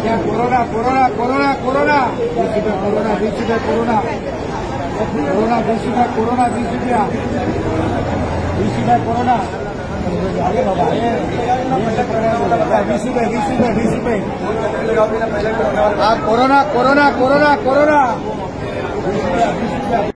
क्या corona corona corona corona 20 रुपया corona 20 रुपया कोरोना कोरोना 20 रुपया कोरोना 20 रुपया 20 रुपया कोरोना आगे बाबा 20 रुपये 20 रुपये 20 रुपये कोरोना कोरोना कोरोना कोरोना